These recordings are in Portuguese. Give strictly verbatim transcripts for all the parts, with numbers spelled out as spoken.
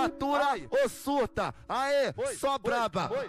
fratura ou surta. Aê, Oi, só oi, braba. oi.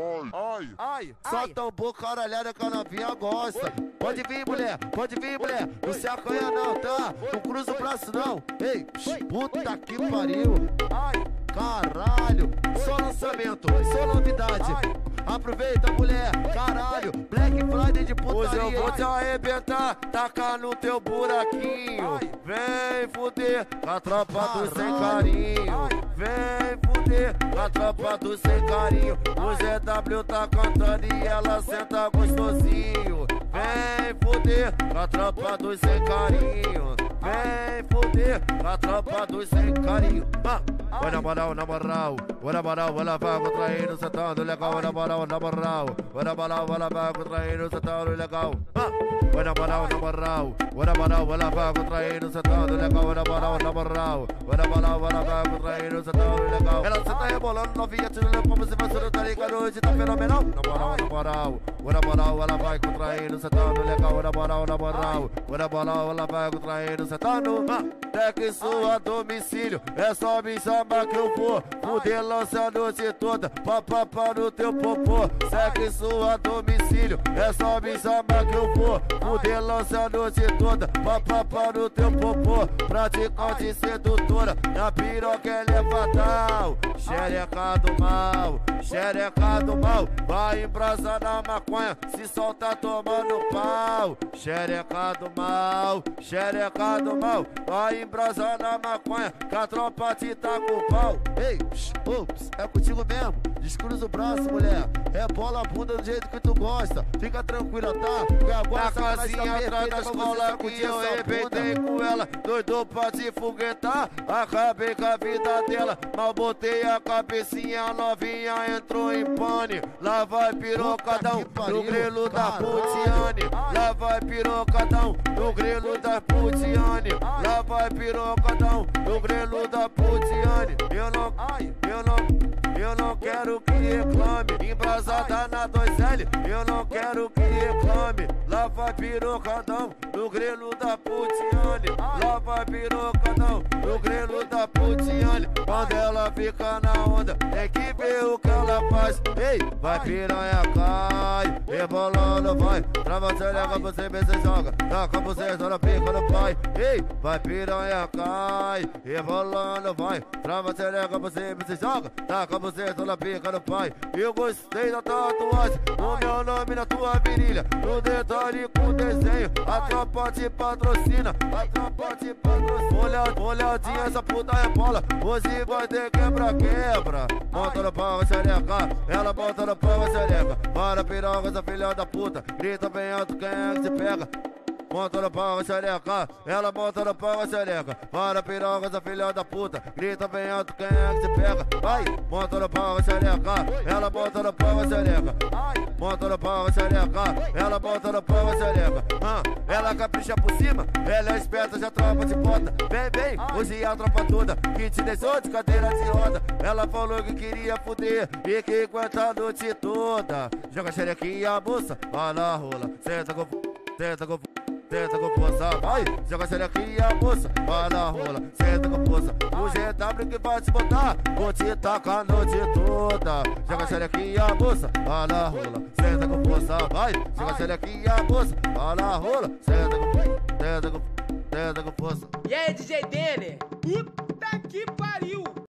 Ai, ai, Só tambor caralhada que a novinha gosta. Pode vir, mulher, pode vir, mulher. Não se acanha não, tá? Não cruza o braço não. Ei, puta que pariu. ai, Caralho, só lançamento, só novidade. Aproveita, mulher, caralho. Black Friday de putaria. hoje eu vou te arrebentar, tacar no teu buraquinho. Vem fuder, com a tropa do sem carinho. Vem fuder, com a tropa do sem carinho. O G W tá cantando e ela senta gostosinho. Vem fuder, com a tropa do sem carinho. Vem fuder, com a tropa do sem carinho. Ah. Oi, na moral, na moral, oi, na moral, ela vai contraindo, sentando legal, oi, na moral, na moral, oi, na moral, ela vai contraindo, sentando legal. Oi, na moral, na moral, oi, na moral, ela vai contraindo, sentando legal, oi, na moral, na moral, oi, na moral, ela vai contraindo, sentando legal. Ela senta rebolando, novinha, tirando pra você, você não tá ligado, hoje tá fenomenal. Na moral, na moral, oi, na moral, ela vai contraindo, sentando legal, oi, na moral, na moral, oi, na moral, ela vai contraindo, sentando. Sexo a domicílio, é só me chamar que eu vou fuder lança a noite toda, papapá no teu popô. Sexo a domicílio, é só me chamar que eu vou fuder lança a noite toda, papapá no teu popô. Praticante sedutora, na piroca ela é fatal. Xereca do mal, xereca do mal, vai embrasar na maconha, se solta tomando pau. Xereca do mal, xereca do mal, vai embrasar na maconha, que a tropa te tá com o pau. Ei, ups, é contigo mesmo, descruza o braço, mulher, rebola a bunda do jeito que tu gosta. Fica tranquila, tá? Porque agora na casinha atrás da escola que eu arrebentei com ela, doido pra te foguetar, acabei com a vida dela, mal botei a cabecinha, a novinha entrou em pane. Lá vai pirocadão no grelo da putiane, lá vai pirocadão no grelo da putiane, lá vai pirocadão no grelo da putiane. Eu não, ai, eu não, eu não quero que reclame, embrasada na dois L, eu não quero que reclame. Lá vai pirocadão no grelo da putiane, lá vai pirocadão no grelo da putiane. Quando ela fica na onda, tem que ver o que ela faz. Ei, vai piranha, cai, rebolando, vai, trava a xereca, você vê se joga, taca você só na pica do pai. Ei, vai piranha, cai, rebolando, vai, trava a xereca, você vê se joga, taca você só na pica do pai. Eu gostei da tatuagem, o meu nome na tua virilha, no detalhe com desenho, a tropa te patrocina, a tropa te patrocina. Olha, olhadinha, essa puta é bola, hoje vai ter quebra-quebra. Monta no pau a xereca, ela monta no pau a xereca. Para piroga, essa filha da puta, grita bem alto, quem é que se pega? Monta no pau a xereca, ela monta no pau a xereca. Para piroga, essa filha da puta, grita bem alto, quem é que se pega? Vai, monta no pau a xereca, ela monta no pau a xereca. Monta no pau a xereca, ela monta no pau a xereca. Ah, ela capricha por cima, ela é esperta, já tropa de bota. Vem, vem, hoje a tropa toda, que te deixou de cadeira de roda. Ela falou que queria fuder e que aguenta a noite toda. Joga a xerequinha, moça, vai na rola, senta com, senta com, senta com força, vai, joga a xerequinha, moça, vai na rola, senta com força. O G W que vai te botar, vou te tacar a noite toda. Joga a xerequinha, moça, vai na rola, senta com força, vai, joga a xerequinha, moça, vai na rola, senta com, senta com, senta com força. E aí, D J Denner? Puta que pariu!